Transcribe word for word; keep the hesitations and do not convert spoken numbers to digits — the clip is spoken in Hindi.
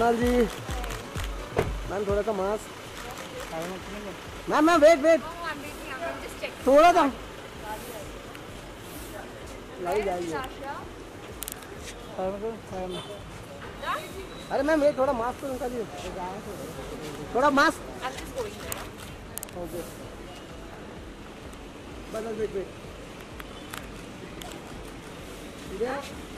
सोनाल जी, मैम थोड़ा सा mask. Ma'am ma'am wait wait, थोड़ा सा लाई जाइए। अरे मैम वेट, थोड़ा मास्क तो निकालिए, थोड़ा मास्क। ओके बस वेट वेट।